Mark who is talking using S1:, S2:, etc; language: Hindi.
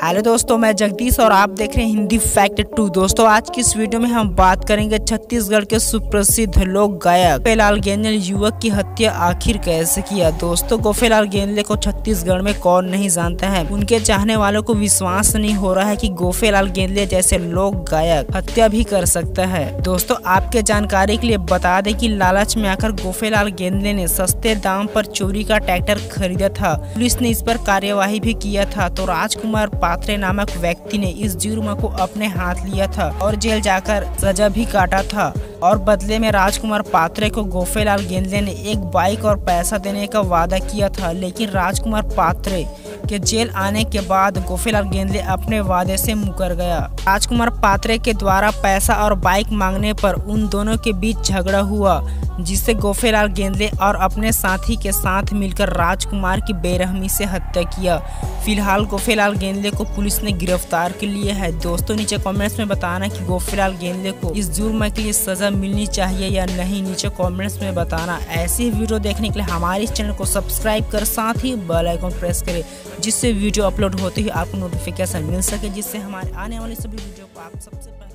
S1: हेलो दोस्तों, मैं जगदीश और आप देख रहे हैं हिंदी फैक्ट 2। दोस्तों, आज की इस वीडियो में हम बात करेंगे छत्तीसगढ़ के सुप्रसिद्ध लोक गायक गोफेलाल गेंदले युवक की हत्या आखिर कैसे किया। दोस्तों, गोफेलाल गेंदले को छत्तीसगढ़ में कौन नहीं जानता है। उनके चाहने वालों को विश्वास नहीं हो रहा है कि गोफेलाल गेंदले जैसे लोक गायक हत्या भी कर सकता है। दोस्तों, आपके जानकारी के लिए बता दें कि लालच में आकर गोफेलाल गेंदले ने सस्ते दाम पर चोरी का ट्रैक्टर खरीदा था। पुलिस ने इस पर कार्यवाही भी किया था। तो राजकुमार पात्रे नामक व्यक्ति ने इस जुर्म को अपने हाथ लिया था और जेल जाकर सजा भी काटा था। और बदले में राजकुमार पात्रे को गोफेलाल गेंदले ने एक बाइक और पैसा देने का वादा किया था। लेकिन राजकुमार पात्रे के जेल आने के बाद गोफेलाल गेंदले अपने वादे से मुकर गया। राजकुमार पात्रे के द्वारा पैसा और बाइक मांगने पर उन दोनों के बीच झगड़ा हुआ, जिससे गोफेलाल गेंदले और अपने साथी के साथ मिलकर राजकुमार की बेरहमी से हत्या किया। फिलहाल गोफेलाल गेंदले को पुलिस ने गिरफ्तार कर लिया है। दोस्तों, नीचे कमेंट्स में बताना कि गोफेलाल गेंदले को इस जुर्म के लिए सजा मिलनी चाहिए या नहीं। नीचे कमेंट्स में बताना। ऐसी वीडियो देखने के लिए हमारे इस चैनल को सब्सक्राइब कर साथ ही बेल आइकन प्रेस करें, जिससे वीडियो अपलोड होते ही आपको नोटिफिकेशन मिल सके, जिससे हमारे आने वाली सभी वीडियो को आप सबसे पहले